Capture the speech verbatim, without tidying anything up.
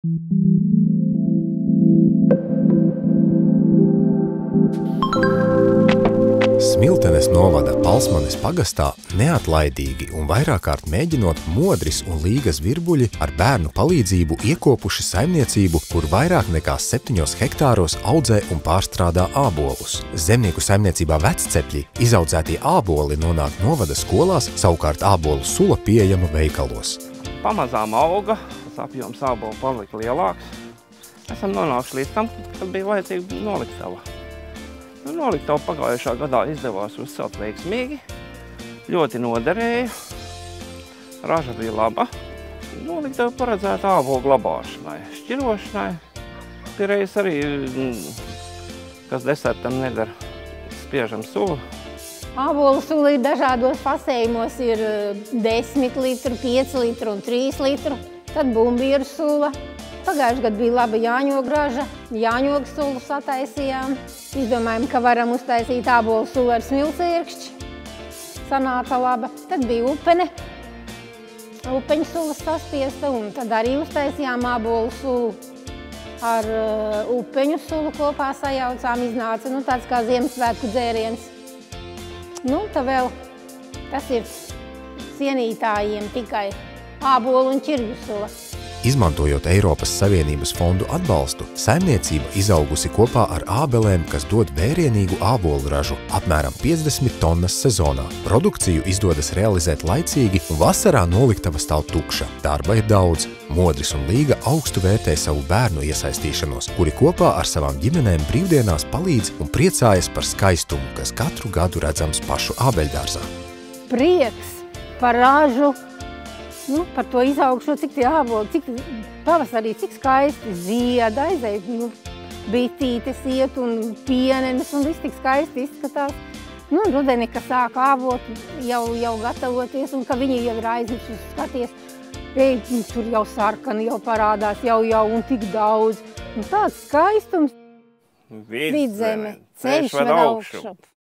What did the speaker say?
Smiltenes novada Palsmanes pagastā neatlaidīgi un vairāk kārt mēģinot Modris un Līgas virbuļi ar bērnu palīdzību iekopuši saimniecību, kur vairāk nekā septiņos hektāros audzē un pārstrādā ābolus. Zemnieku saimniecībā Veccepļi izaudzētie āboli nonāk novada skolās, savukārt ābolu sula pieejama veikalos. Pamazām auga, tas apjoms ābolu palika lielāks. Esam nonākuši līdz tam, kad bija vajadzīga noliktava. Nu, noliktavu pagājušā gadā izdevās uzcelt veiksmīgi, ļoti noderēja, raža bija laba. Noliktavu paredzēta ābolu glabāšanai, šķirošanai, piereiz arī, kas desertam nedara, spiežam sulu. Ābolu sula ir dažādos fasējumos, ir desmit litru, pieci litru un trīs litru, tad bumbieru sula. Pagājuši gadu bija laba jāņoga raža, jāņoga sulu sataisījām. Izdomājām, ka varam uztaisīt ābolu sulu ar smilcirkšķi. Sanāca laba. Tad bija upene, upeņu sulas saspiesta, un tad arī uztaisījām ābolu sulu ar uh, upeņu sulu kopā sajaucām. Iznāca nu, tāds kā Ziemassvētku dzēriens. Nu, tā vēl tas ir cienītājiem tikai ābolu un ķirģu sula. Izmantojot Eiropas Savienības fondu atbalstu, saimniecība izaugusi kopā ar ābelēm, kas dod vērienīgu ābolu ražu apmēram piecdesmit tonnas sezonā. Produkciju izdodas realizēt laicīgi, un vasarā noliktava stāv tukša. Darba ir daudz. Modris un Līga augstu vērtē savu bērnu iesaistīšanos, kuri kopā ar savām ģimenēm brīvdienās palīdz un priecājas par skaistumu, kas katru gadu redzams pašu ābeļdārzā. Prieks par ražu. Nu, par to izaugšo, cik tie āboli, cik pavasarī, cik skaisti zieda, aizēj, nu, bitītes iet un pienenes un viss tik skaisti izskatās. Nu, rudenī, ka sāk ābot, jau, jau gatavoties un ka viņi jau ir aizmirsuši skaties, ej, tur jau sarkani jau parādās, jau, jau un tik daudz. Un tāds skaistums. Vidzeme, ceļš ved augšup.